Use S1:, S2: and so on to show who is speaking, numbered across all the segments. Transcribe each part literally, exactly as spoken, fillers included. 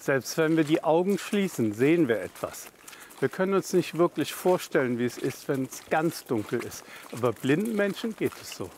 S1: Selbst wenn wir die Augen schließen, sehen wir etwas. Wir können uns nicht wirklich vorstellen, wie es ist, wenn es ganz dunkel ist. Aber blinden Menschen geht es so.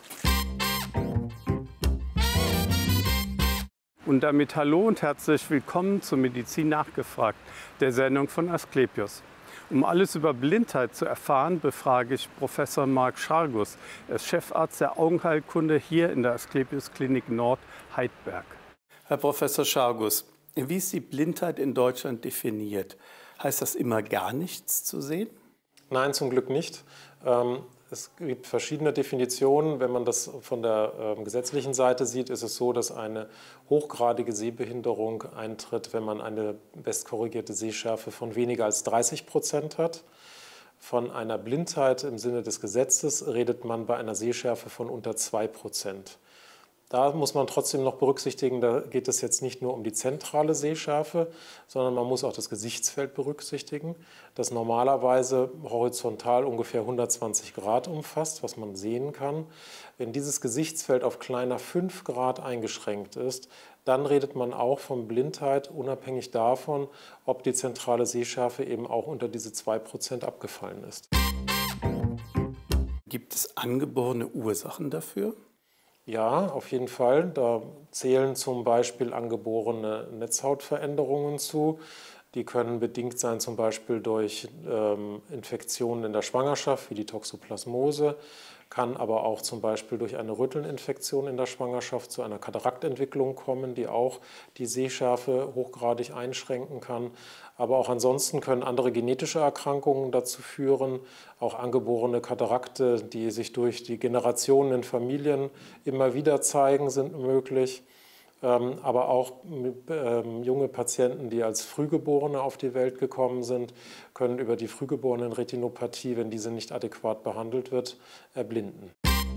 S1: Und damit hallo und herzlich willkommen zu Medizin nachgefragt, der Sendung von Asklepios. Um alles über Blindheit zu erfahren, befrage ich Professor Marc Schargus. Er ist Chefarzt der Augenheilkunde hier in der Asklepios Klinik Nord Heidberg. Herr Professor Schargus, wie ist die Blindheit in Deutschland definiert? Heißt das immer gar nichts zu sehen?
S2: Nein, zum Glück nicht. Es gibt verschiedene Definitionen. Wenn man das von der gesetzlichen Seite sieht, ist es so, dass eine hochgradige Sehbehinderung eintritt, wenn man eine bestkorrigierte Sehschärfe von weniger als dreißig Prozent hat. Von einer Blindheit im Sinne des Gesetzes redet man bei einer Sehschärfe von unter zwei Prozent. Da muss man trotzdem noch berücksichtigen, da geht es jetzt nicht nur um die zentrale Sehschärfe, sondern man muss auch das Gesichtsfeld berücksichtigen, das normalerweise horizontal ungefähr hundertzwanzig Grad umfasst, was man sehen kann. Wenn dieses Gesichtsfeld auf kleiner fünf Grad eingeschränkt ist, dann redet man auch von Blindheit, unabhängig davon, ob die zentrale Sehschärfe eben auch unter diese zwei Prozent abgefallen ist.
S1: Gibt es angeborene Ursachen dafür?
S2: Ja, auf jeden Fall. Da zählen zum Beispiel angeborene Netzhautveränderungen zu. Die können bedingt sein zum Beispiel durch ähm, Infektionen in der Schwangerschaft wie die Toxoplasmose, kann aber auch zum Beispiel durch eine Rötelninfektion in der Schwangerschaft zu einer Kataraktentwicklung kommen, die auch die Sehschärfe hochgradig einschränken kann. Aber auch ansonsten können andere genetische Erkrankungen dazu führen, auch angeborene Katarakte, die sich durch die Generationen in Familien immer wieder zeigen, sind möglich. Aber auch junge Patienten, die als Frühgeborene auf die Welt gekommen sind, können über die Frühgeborenen-Retinopathie, wenn diese nicht adäquat behandelt wird, erblinden.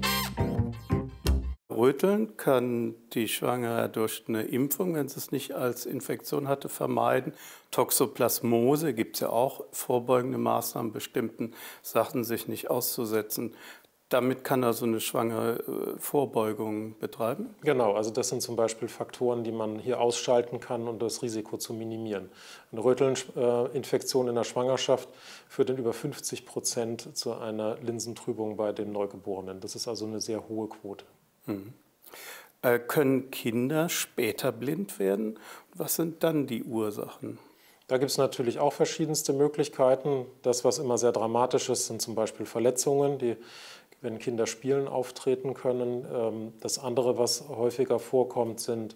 S1: Röteln kann die Schwangere durch eine Impfung, wenn sie es nicht als Infektion hatte, vermeiden. Toxoplasmose gibt es ja auch, vorbeugende Maßnahmen, bestimmten Sachen sich nicht auszusetzen. Damit kann also eine Schwangere Vorbeugung betreiben?
S2: Genau, also das sind zum Beispiel Faktoren, die man hier ausschalten kann, um das Risiko zu minimieren. Eine Rötelninfektion in der Schwangerschaft führt in über fünfzig Prozent zu einer Linsentrübung bei den Neugeborenen. Das ist also eine sehr hohe Quote.
S1: Mhm. Äh, können Kinder später blind werden? Was sind dann die Ursachen?
S2: Da gibt es natürlich auch verschiedenste Möglichkeiten. Das, was immer sehr dramatisch ist, sind zum Beispiel Verletzungen, die, wenn Kinder spielen, auftreten können. Das andere, was häufiger vorkommt, sind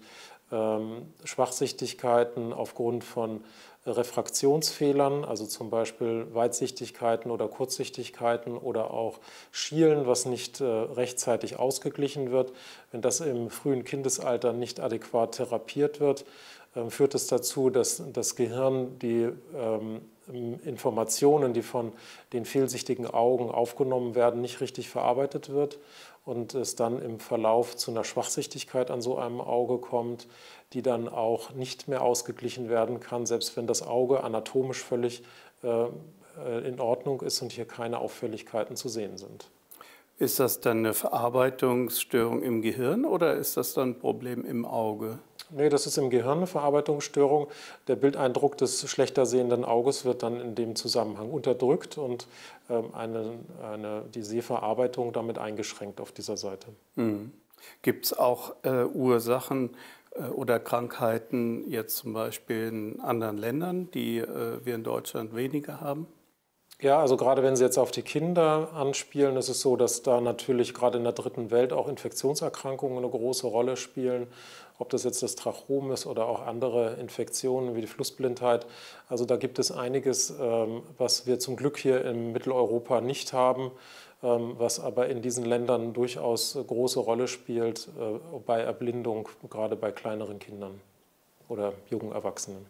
S2: Schwachsichtigkeiten aufgrund von Refraktionsfehlern, also zum Beispiel Weitsichtigkeiten oder Kurzsichtigkeiten oder auch Schielen, was nicht rechtzeitig ausgeglichen wird. Wenn das im frühen Kindesalter nicht adäquat therapiert wird, führt es dazu, dass das Gehirn die ähm, Informationen, die von den fehlsichtigen Augen aufgenommen werden, nicht richtig verarbeitet wird und es dann im Verlauf zu einer Schwachsichtigkeit an so einem Auge kommt, die dann auch nicht mehr ausgeglichen werden kann, selbst wenn das Auge anatomisch völlig äh, in Ordnung ist und hier keine Auffälligkeiten zu sehen sind.
S1: Ist das dann eine Verarbeitungsstörung im Gehirn oder ist das dann ein Problem im Auge?
S2: Nee, das ist im Gehirn eine Verarbeitungsstörung. Der Bildeindruck des schlechter sehenden Auges wird dann in dem Zusammenhang unterdrückt und ähm, eine, eine, die Sehverarbeitung damit eingeschränkt auf dieser Seite.
S1: Mhm. Gibt es auch äh, Ursachen äh, oder Krankheiten jetzt zum Beispiel in anderen Ländern, die äh, wir in Deutschland weniger haben?
S2: Ja, also gerade wenn Sie jetzt auf die Kinder anspielen, ist es so, dass da natürlich gerade in der dritten Welt auch Infektionserkrankungen eine große Rolle spielen. Ob das jetzt das Trachom ist oder auch andere Infektionen wie die Flussblindheit. Also da gibt es einiges, was wir zum Glück hier in Mitteleuropa nicht haben, was aber in diesen Ländern durchaus eine große Rolle spielt bei Erblindung, gerade bei kleineren Kindern oder jungen Erwachsenen.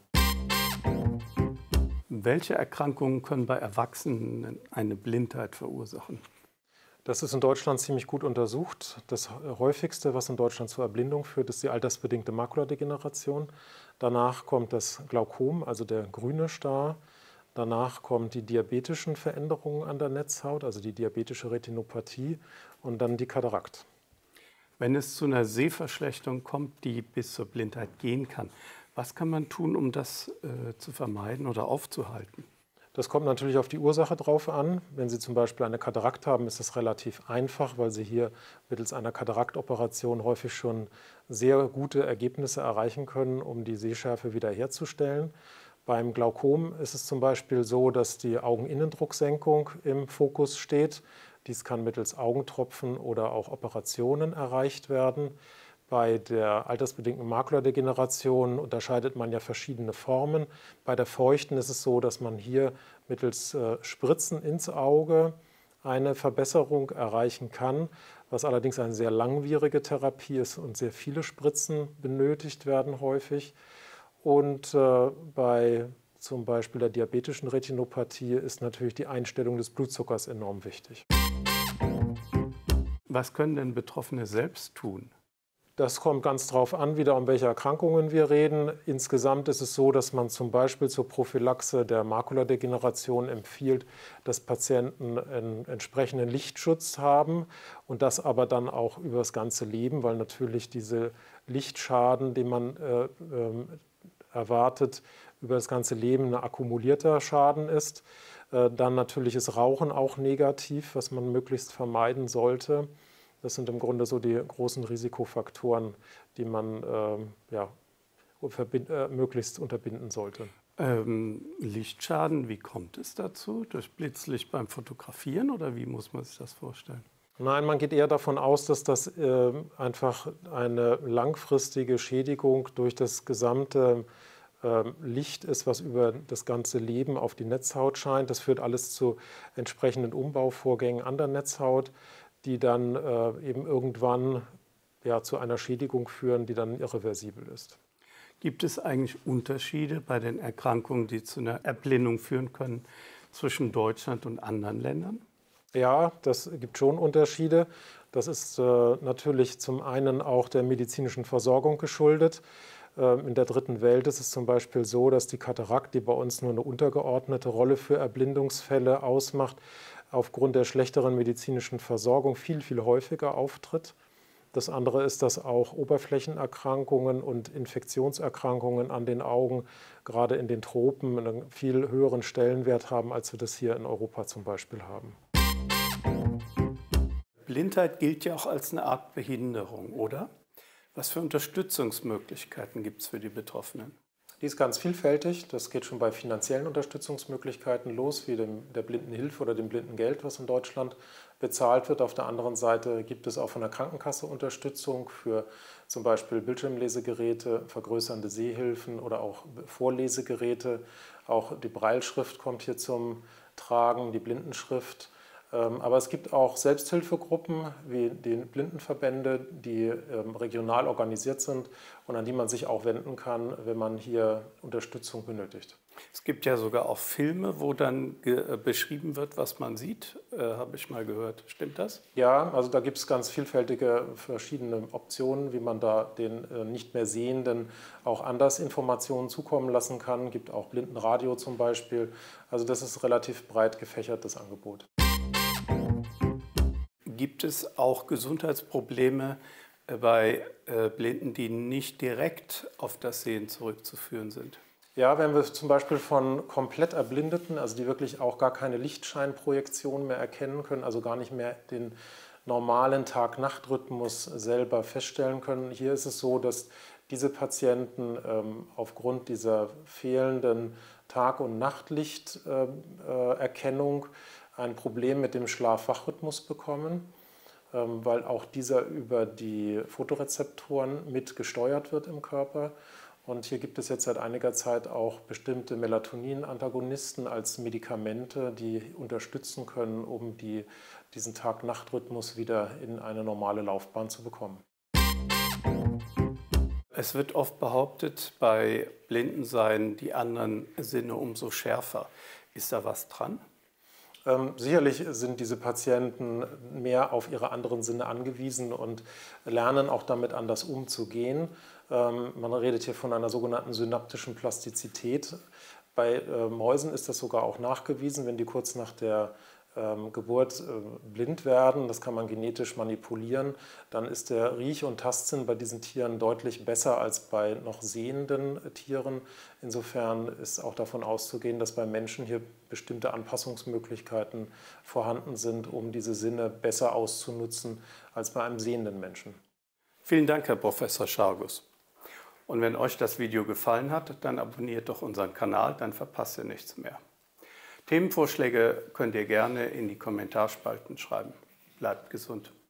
S1: Welche Erkrankungen können bei Erwachsenen eine Blindheit verursachen?
S2: Das ist in Deutschland ziemlich gut untersucht. Das häufigste, was in Deutschland zur Erblindung führt, ist die altersbedingte Makuladegeneration. Danach kommt das Glaukom, also der grüne Star. Danach kommen die diabetischen Veränderungen an der Netzhaut, also die diabetische Retinopathie und dann die Katarakt.
S1: Wenn es zu einer Sehverschlechterung kommt, die bis zur Blindheit gehen kann, Was kann man tun, um das äh, zu vermeiden oder aufzuhalten?
S2: Das kommt natürlich auf die Ursache drauf an. Wenn Sie zum Beispiel eine Katarakt haben, ist das relativ einfach, weil Sie hier mittels einer Kataraktoperation häufig schon sehr gute Ergebnisse erreichen können, um die Sehschärfe wiederherzustellen. Beim Glaukom ist es zum Beispiel so, dass die Augeninnendrucksenkung im Fokus steht. Dies kann mittels Augentropfen oder auch Operationen erreicht werden. Bei der altersbedingten Makuladegeneration unterscheidet man ja verschiedene Formen. Bei der feuchten ist es so, dass man hier mittels äh, Spritzen ins Auge eine Verbesserung erreichen kann, was allerdings eine sehr langwierige Therapie ist und sehr viele Spritzen benötigt werden häufig. Und äh, bei zum Beispiel der diabetischen Retinopathie ist natürlich die Einstellung des Blutzuckers enorm wichtig.
S1: Was können denn Betroffene selbst tun?
S2: Das kommt ganz darauf an, wieder um welche Erkrankungen wir reden. Insgesamt ist es so, dass man zum Beispiel zur Prophylaxe der Makuladegeneration empfiehlt, dass Patienten einen entsprechenden Lichtschutz haben und das aber dann auch über das ganze Leben, weil natürlich diese Lichtschaden, den man äh, äh, erwartet, über das ganze Leben ein akkumulierter Schaden ist. Äh, dann natürlich ist Rauchen auch negativ, was man möglichst vermeiden sollte. Das sind im Grunde so die großen Risikofaktoren, die man ähm, ja, äh, möglichst unterbinden sollte.
S1: Ähm, Lichtschaden, wie kommt es dazu? Durch Blitzlicht beim Fotografieren oder wie muss man sich das vorstellen?
S2: Nein, man geht eher davon aus, dass das äh, einfach eine langfristige Schädigung durch das gesamte äh, Licht ist, was über das ganze Leben auf die Netzhaut scheint. Das führt alles zu entsprechenden Umbauvorgängen an der Netzhaut, die dann äh, eben irgendwann ja, zu einer Schädigung führen, die dann irreversibel ist.
S1: Gibt es eigentlich Unterschiede bei den Erkrankungen, die zu einer Erblindung führen können, zwischen Deutschland und anderen Ländern?
S2: Ja, das gibt schon Unterschiede. Das ist äh, natürlich zum einen auch der medizinischen Versorgung geschuldet. Äh, in der dritten Welt ist es zum Beispiel so, dass die Katarakt, die bei uns nur eine untergeordnete Rolle für Erblindungsfälle ausmacht, aufgrund der schlechteren medizinischen Versorgung viel, viel häufiger auftritt. Das andere ist, dass auch Oberflächenerkrankungen und Infektionserkrankungen an den Augen gerade in den Tropen einen viel höheren Stellenwert haben, als wir das hier in Europa zum Beispiel haben.
S1: Blindheit gilt ja auch als eine Art Behinderung, oder? Was für Unterstützungsmöglichkeiten gibt es für die Betroffenen?
S2: Die ist ganz vielfältig. Das geht schon bei finanziellen Unterstützungsmöglichkeiten los, wie dem, der Blindenhilfe oder dem Blindengeld, was in Deutschland bezahlt wird. Auf der anderen Seite gibt es auch von der Krankenkasse Unterstützung für zum Beispiel Bildschirmlesegeräte, vergrößernde Sehhilfen oder auch Vorlesegeräte. Auch die Brailleschrift kommt hier zum Tragen, die Blindenschrift. Aber es gibt auch Selbsthilfegruppen wie die Blindenverbände, die regional organisiert sind und an die man sich auch wenden kann, wenn man hier Unterstützung benötigt.
S1: Es gibt ja sogar auch Filme, wo dann beschrieben wird, was man sieht, äh, habe ich mal gehört. Stimmt das?
S2: Ja, also da gibt es ganz vielfältige verschiedene Optionen, wie man da den äh, nicht mehr Sehenden auch anders Informationen zukommen lassen kann. Es gibt auch Blindenradio zum Beispiel. Also das ist relativ breit gefächert, das Angebot.
S1: Gibt es auch Gesundheitsprobleme bei Blinden, die nicht direkt auf das Sehen zurückzuführen sind?
S2: Ja, wenn wir zum Beispiel von komplett Erblindeten, also die wirklich auch gar keine Lichtscheinprojektion mehr erkennen können, also gar nicht mehr den normalen Tag-Nacht-Rhythmus selber feststellen können. Hier ist es so, dass diese Patienten ähm, aufgrund dieser fehlenden Tag- und Nachtlichterkennung äh, ein Problem mit dem Schlaf-Wach-Rhythmus bekommen, ähm, weil auch dieser über die Photorezeptoren mit gesteuert wird im Körper. Und hier gibt es jetzt seit einiger Zeit auch bestimmte Melatonin-Antagonisten als Medikamente, die unterstützen können, um die, diesen Tag-Nacht-Rhythmus wieder in eine normale Laufbahn zu bekommen.
S1: Es wird oft behauptet, bei Blinden seien die anderen Sinne umso schärfer. Ist da was dran?
S2: Ähm, sicherlich sind diese Patienten mehr auf ihre anderen Sinne angewiesen und lernen auch damit anders umzugehen. Ähm, man redet hier von einer sogenannten synaptischen Plastizität. Bei äh, Mäusen ist das sogar auch nachgewiesen, wenn die kurz nach der ähm, Geburt äh, blind werden, das kann man genetisch manipulieren, dann ist der Riech- und Tastsinn bei diesen Tieren deutlich besser als bei noch sehenden äh, Tieren. Insofern ist auch davon auszugehen, dass bei Menschen hier bestimmte Anpassungsmöglichkeiten vorhanden sind, um diese Sinne besser auszunutzen als bei einem sehenden Menschen.
S1: Vielen Dank, Herr Professor Schargus. Und wenn euch das Video gefallen hat, dann abonniert doch unseren Kanal, dann verpasst ihr nichts mehr. Themenvorschläge könnt ihr gerne in die Kommentarspalten schreiben. Bleibt gesund.